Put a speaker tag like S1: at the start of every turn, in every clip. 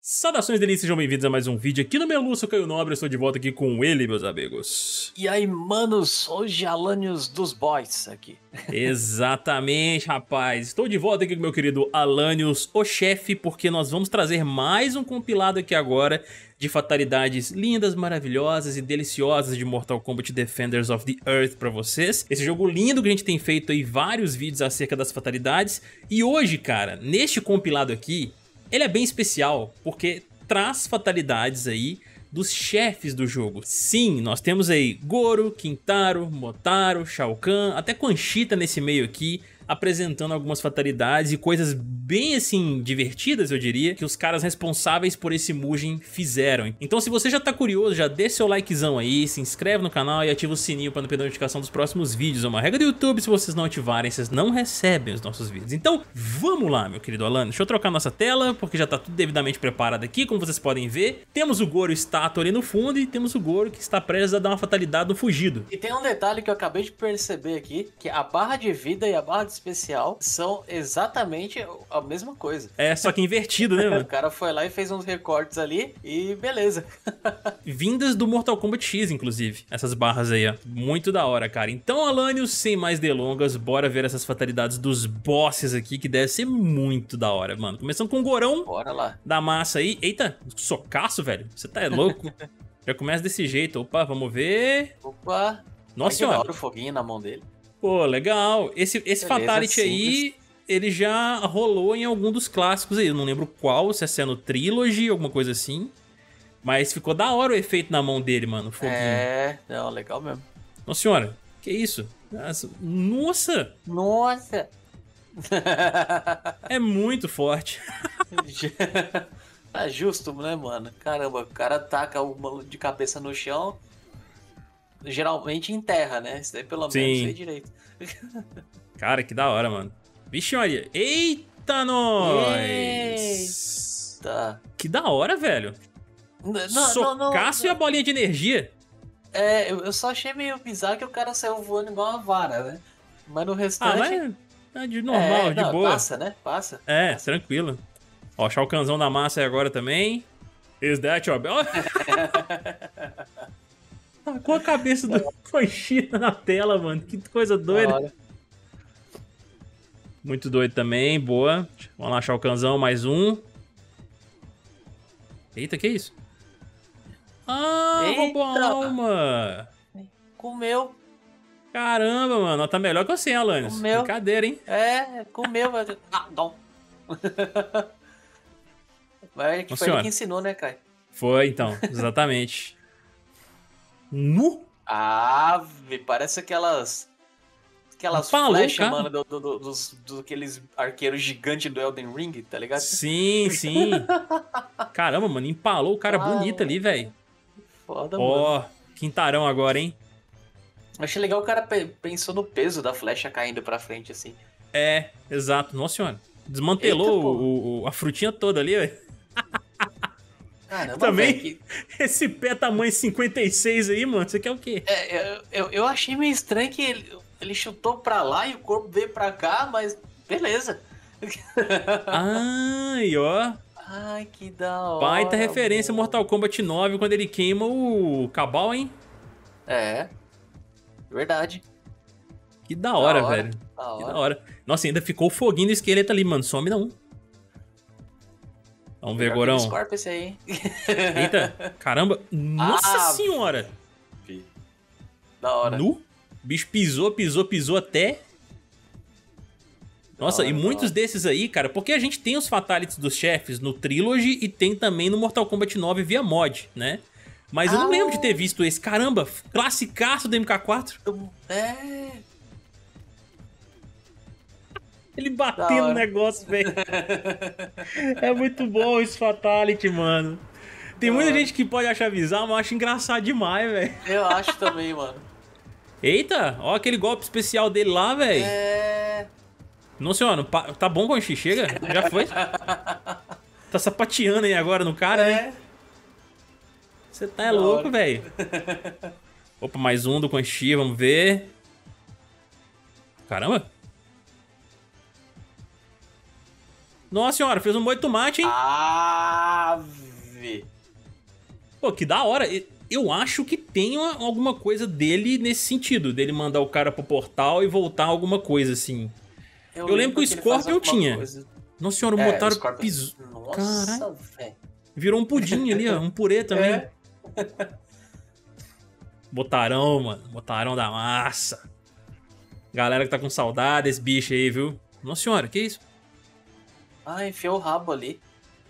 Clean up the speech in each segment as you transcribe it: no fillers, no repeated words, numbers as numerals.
S1: Saudações delícias, sejam bem-vindos a mais um vídeo aqui no Melu, eu sou Caio Nobre, eu estou de volta aqui com ele, meus amigos.
S2: E aí, manos, hoje Alanios dos Boys aqui.
S1: Exatamente, rapaz. Estou de volta aqui com meu querido Alanios, o chefe, porque nós vamos trazer mais um compilado aqui agora de fatalidades lindas, maravilhosas e deliciosas de Mortal Kombat Defenders of the Earth pra vocês. Esse jogo lindo que a gente tem feito aí vários vídeos acerca das fatalidades. E hoje, cara, neste compilado aqui, ele é bem especial, porque traz fatalidades aí dos chefes do jogo. Sim, nós temos aí Goro, Kintaro, Motaro, Shao Kahn, até Quan Chi tá nesse meio aqui, apresentando algumas fatalidades e coisas bem assim divertidas, eu diria, que os caras responsáveis por esse Mugen fizeram. Então se você já tá curioso, já deixa seu likezão aí, se inscreve no canal e ativa o sininho para não perder a notificação dos próximos vídeos. É uma regra do YouTube, se vocês não ativarem, vocês não recebem os nossos vídeos. Então vamos lá, meu querido Alan, deixa eu trocar nossa tela, porque já tá tudo devidamente preparado aqui, como vocês podem ver. Temos o Goro estátua ali no fundo e temos o Goro que está prestes a dar uma fatalidade no fugido.
S2: E tem um detalhe que eu acabei de perceber aqui, que a barra de vida e a barra de especial são exatamente a mesma coisa.
S1: É, só que invertido, né, mano?
S2: O cara foi lá e fez uns recortes ali e beleza.
S1: Vindas do Mortal Kombat X, inclusive, essas barras aí, ó. Muito da hora, cara. Então, Alanios, sem mais delongas, bora ver essas fatalidades dos bosses aqui, que deve ser muito da hora, mano. Começando com o Gorão.
S2: Bora lá.
S1: Da massa aí. Eita, socaço, velho. Você tá louco? Já começa desse jeito. Opa, vamos ver.
S2: Opa.
S1: Nossa senhora.
S2: Olha o foguinho na mão dele.
S1: Pô, legal. Esse Fatality aí, ele já rolou em algum dos clássicos aí. Eu não lembro qual, se é no Trilogy, alguma coisa assim. Mas ficou da hora o efeito na mão dele, mano, o foguinho.
S2: É, não, legal mesmo.
S1: Nossa senhora, que isso? Nossa!
S2: Nossa!
S1: É muito forte.
S2: Tá justo, né, mano? Caramba, o cara taca uma de cabeça no chão, geralmente em terra, né? Isso daí pelo menos sei direito.
S1: Cara, que da hora, mano. Vixe, olha. Eita, nós!
S2: Eita!
S1: Que da hora, velho. Socaço e a bolinha de energia.
S2: É, eu só achei meio bizarro que o cara saiu voando igual uma vara, né? Mas no restante...
S1: é de normal, de boa.
S2: Passa, né? Passa.
S1: É,
S2: passa.
S1: Tranquilo. Ó, Shao Kahnzão da massa aí agora também. Is that your... Com a cabeça do Quan Chi na tela, mano. Que coisa doida. Muito doido também, boa. Vamos lá, Shao Kahnzão, mais um. Eita, que isso? Ah, roubou a alma.
S2: Comeu.
S1: Caramba, mano. Tá melhor que você, Alanios.
S2: Comeu.
S1: Brincadeira, hein?
S2: É, comeu. Dom. Mas que foi ele que ensinou, né, Kai?
S1: Foi, então. Exatamente. Nu?
S2: Ave, parece aquelas flechas, mano, aqueles arqueiros gigantes do Elden Ring, tá ligado?
S1: Sim, sim. Caramba, mano, empalou o cara bonito ali, velho.
S2: Foda, mano.
S1: Ó, Quintarão agora, hein?
S2: Achei legal o cara pensou no peso da flecha caindo pra frente, assim.
S1: É, exato. Nossa senhora. Desmantelou a frutinha toda ali, velho.
S2: Caramba,
S1: também,
S2: véio,
S1: esse pé tamanho 56 aí, mano, você quer o quê?
S2: Eu achei meio estranho que ele chutou pra lá e o corpo veio pra cá, mas beleza.
S1: Ai, ó.
S2: Ai, que da hora.
S1: Baita referência Mortal Kombat 9 quando ele queima o Cabal, hein?
S2: É, verdade.
S1: Que da hora, velho.
S2: Que da
S1: hora. Nossa, ainda ficou o foguinho do esqueleto ali, mano. Some não. Vamos ver, Gorão.
S2: Esse aí.
S1: Eita, caramba. Nossa senhora.
S2: Da hora.
S1: Nu? O bicho pisou até. Nossa, e muitos desses aí, cara, porque a gente tem os fatalities dos chefes no Trilogy e tem também no Mortal Kombat 9 via mod, né? Mas eu não lembro de ter visto esse. Caramba, classicaço do MK4.
S2: É.
S1: Ele batendo no negócio, velho. É muito bom esse fatality, mano. Tem muita gente que pode achar bizarro, mas eu acho engraçado demais, velho.
S2: Eu acho também, mano.
S1: Eita, ó aquele golpe especial dele lá, velho.
S2: É.
S1: Nossa senhora, tá bom, Quan Chi? Chega? Já foi? Tá sapateando aí agora no cara, né? Você tá louco, velho. Opa, mais um do Quan Chi, vamos ver. Caramba. Nossa senhora, fez um molho de tomate, hein?
S2: Ave
S1: Pô, que da hora. Eu acho que tem alguma coisa dele nesse sentido, dele mandar o cara pro portal e voltar alguma coisa assim. Eu lembro que o Scorpion tinha.
S2: Coisa.
S1: Nossa senhora, botaram piso.
S2: Nossa, velho.
S1: Virou um pudim ali, ó. Um purê também. É. Botarão, mano. Botarão da massa. Galera que tá com saudade desse bicho aí, viu? Nossa senhora, que isso?
S2: Ah, enfiou o rabo ali.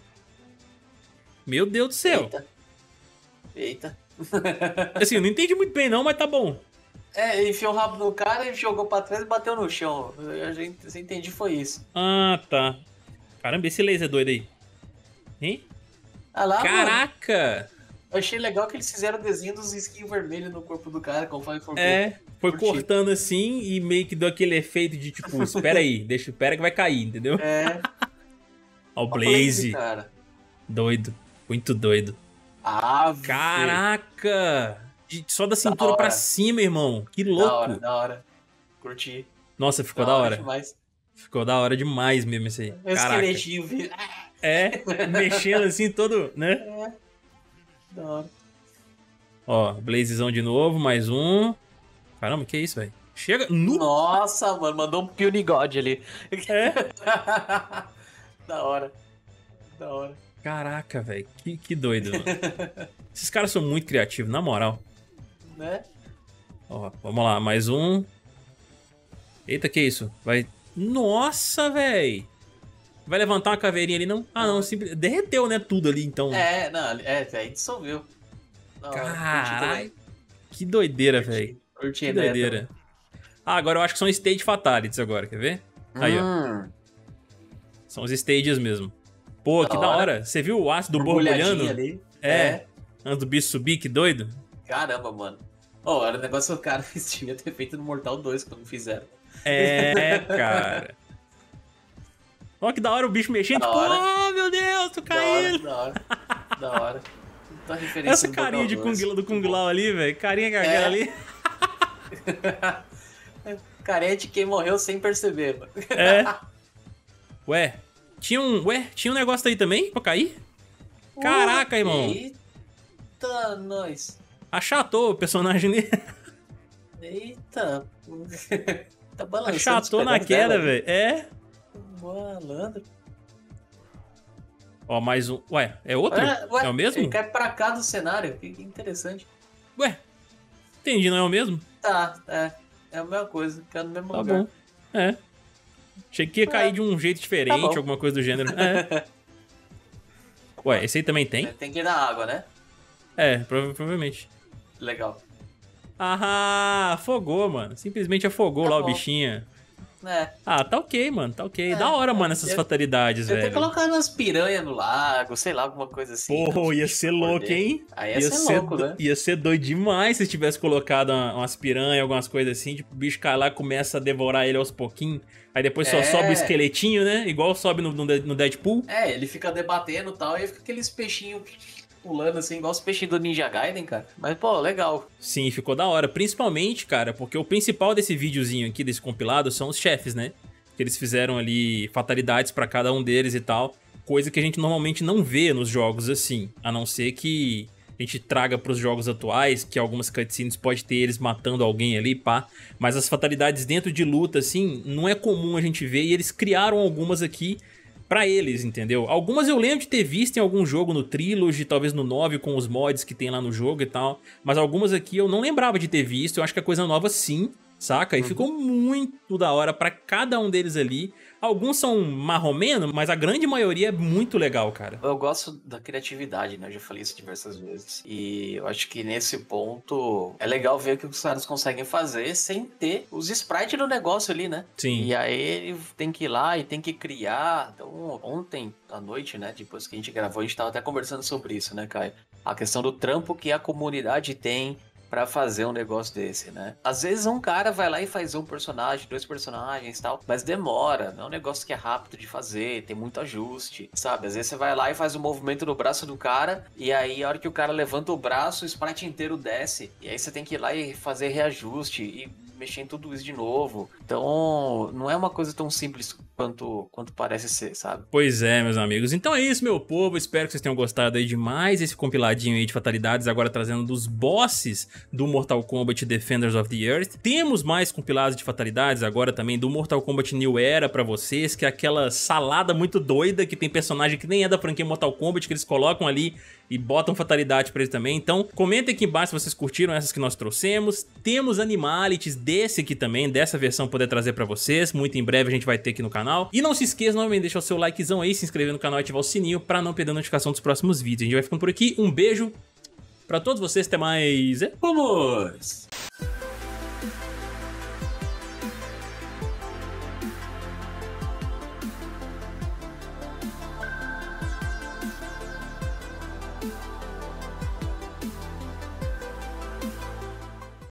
S1: Meu Deus do céu.
S2: Eita.
S1: Assim, eu não entendi muito bem não, mas tá bom.
S2: Enfiou o rabo no cara e jogou pra trás e bateu no chão. Eu entendi, foi isso.
S1: Ah, tá. Caramba, esse laser doido aí. Hein?
S2: Ah lá,
S1: caraca!
S2: Mano. Eu achei legal que eles fizeram o desenho dos esquinhos vermelhos no corpo do cara, conforme for
S1: foi cortando assim e meio que deu aquele efeito de tipo, espera aí, espera que vai cair, entendeu? Ó, o Blaze.
S2: Cara.
S1: Doido, muito doido. Caraca! Só da cintura pra cima, irmão. Que louco.
S2: Da hora. Curti.
S1: Nossa, ficou da hora. Demais. Ficou da hora demais mesmo esse aí. Caraca. Mexendo assim todo, né?
S2: Da hora.
S1: Ó, Blazezão de novo, mais um. Caramba, que isso, velho? Chega.
S2: Nossa, mano, mandou um Puny God ali. Da hora.
S1: Caraca, velho. Que doido, mano. Esses caras são muito criativos, na moral.
S2: Né?
S1: Ó, vamos lá, mais um. Eita, que isso? Vai. Nossa, velho. Vai levantar uma caveirinha ali, não? Ah, não, simplesmente. Derreteu, né? Tudo ali, então.
S2: Aí dissolveu.
S1: Caralho. Que doideira, velho. Que doideira. Agora eu acho que são Stage Fatalities agora, quer ver? Aí, ó. São os stages mesmo. Pô, que da hora. Você viu o ácido borbulhando?
S2: Ali.
S1: Antes do bicho subir, que doido.
S2: Caramba, mano. Era o negócio que o cara devia ter feito no Mortal 2 quando fizeram.
S1: Cara. Ó, que da hora o bicho mexendo. Tipo, meu Deus, tô caindo.
S2: Da hora. Tá referência
S1: essa carinha do Kung Lao ali, velho. Carinha garganta ali.
S2: Carinha de quem morreu sem perceber, mano.
S1: Ué, tinha um negócio aí também pra cair? Caraca, irmão.
S2: Eita, nós.
S1: Achatou o personagem dele.
S2: Eita. Tá balançando.
S1: Achatou na queda, velho.
S2: Malandro.
S1: Ó, mais um. Ué, é outro? É o mesmo?
S2: Ele cai pra cá do cenário. Que interessante.
S1: Ué, entendi, não é o mesmo?
S2: Tá, é a mesma coisa. Cai no mesmo lugar.
S1: Tá bom. Achei que ia cair de um jeito diferente, alguma coisa do gênero. Ué, esse aí também tem?
S2: Tem que ir na água, né?
S1: Provavelmente.
S2: Legal.
S1: Afogou, mano. Simplesmente afogou lá o bichinho. Tá ok, mano. Tá ok. Da hora, mano, essas fatalidades, velho.
S2: Eu ter colocado umas piranhas no lago, sei lá, alguma coisa assim.
S1: Pô, ia ser louco, hein?
S2: Aí ia ser louco, né?
S1: Ia ser doido demais se tivesse colocado umas piranhas, algumas coisas assim. Tipo, o bicho cai lá e começa a devorar ele aos pouquinhos. Aí depois só sobe o esqueletinho, né? Igual sobe no Deadpool.
S2: Ele fica debatendo e tal, e aí fica aqueles peixinhos pulando assim, igual os peixinhos do Ninja Gaiden, cara. Mas, pô, legal.
S1: Sim, ficou da hora. Principalmente, cara, porque o principal desse videozinho aqui, desse compilado, são os chefes, né? Que eles fizeram ali fatalidades pra cada um deles e tal. Coisa que a gente normalmente não vê nos jogos assim. A não ser que a gente traga pros jogos atuais, que algumas cutscenes pode ter eles matando alguém ali, pá. Mas as fatalidades dentro de luta, assim, não é comum a gente ver. E eles criaram algumas aqui pra eles, entendeu? Algumas eu lembro de ter visto em algum jogo no Trilogy, talvez no 9 com os mods que tem lá no jogo e tal. Mas algumas aqui eu não lembrava de ter visto, eu acho que é coisa nova sim, saca? E ficou muito da hora pra cada um deles ali. Alguns são marromeno, mas a grande maioria é muito legal, cara.
S2: Eu gosto da criatividade, né? Eu já falei isso diversas vezes. E eu acho que nesse ponto é legal ver o que os caras conseguem fazer sem ter os sprites do negócio ali, né?
S1: Sim.
S2: E aí ele tem que ir lá e tem que criar. Então, ontem à noite, né? Depois que a gente gravou, a gente tava até conversando sobre isso, né, Caio? A questão do trampo que a comunidade tem pra fazer um negócio desse, né? Às vezes um cara vai lá e faz um personagem, 2 personagens e tal, mas demora, não é um negócio que é rápido de fazer, tem muito ajuste, sabe? Às vezes você vai lá e faz o movimento do braço do cara, e aí a hora que o cara levanta o braço, o sprite inteiro desce, e aí você tem que ir lá e fazer reajuste, e mexer em tudo isso de novo. Então, não é uma coisa tão simples quanto parece ser, sabe?
S1: Pois é, meus amigos. Então é isso, meu povo. Espero que vocês tenham gostado aí de mais esse compiladinho aí de fatalidades, agora trazendo dos bosses do Mortal Kombat Defenders of the Earth. Temos mais compilados de fatalidades agora também do Mortal Kombat New Era pra vocês, que é aquela salada muito doida que tem personagem que nem é da franquia Mortal Kombat, que eles colocam ali e botam fatalidade pra eles também. Então comentem aqui embaixo se vocês curtiram essas que nós trouxemos. Temos Animalities desse aqui também, dessa versão, poder trazer pra vocês. Muito em breve a gente vai ter aqui no canal. E não se esqueça novamente de deixar o seu likezão aí, se inscrever no canal e ativar o sininho pra não perder a notificação dos próximos vídeos. A gente vai ficando por aqui. Um beijo pra todos vocês, até mais.
S2: Vamos!